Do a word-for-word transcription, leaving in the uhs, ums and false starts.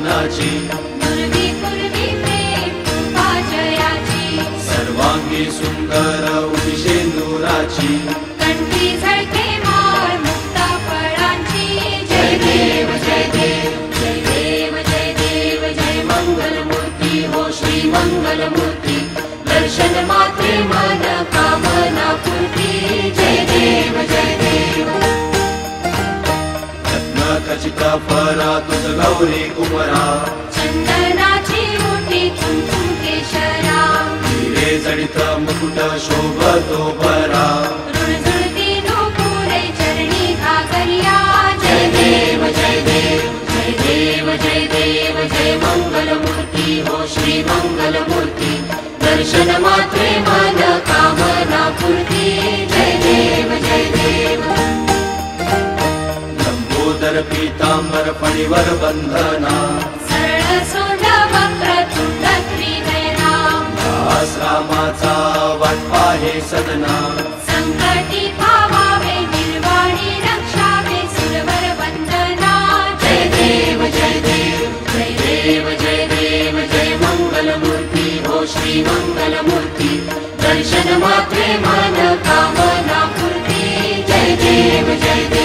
मानाची पूर्वी पूर्वी प्रेम जयाची सर्वांगी सुंदर उदिशेंदुराची कंठी झळके माळ मुक्ता फळांची जय देव जय देव जय देव जय देव जय मंगल मूर्ती हो श्री मंगल मूर्ती दर्शन मात्रे मन कामना पूर्ती जय देव जय देव रत्न खचित फरा तुझ गौरी कुमरा चंदनाची मोठी कुंकुम केशरा हिरे जडित मुकुट शोभतो बरा रुणझुणती नूपुरे चरणी घागरिया जय देव जय देव जय देव जय देव जय मंगल मूर्ती हो श्री मंगल मूर्ती दर्शन मात्रे मन कामना पूर्ती जय देव जय देव लंबोदर पीतांबर फणीवर बंधना सरळ सोंड वक्र तुंड त्रिनयना दास रामाचा वाटपा हे सदना संकटी पावावे निर्वाणी रक्षावे सुरवर वंदना जय देव जय देव जय देव जय देव जय मंगल मूर्ती हो श्री मंगल मूर्ती दर्शन मात्रे मन कामना पूर्ती जय देव जय देव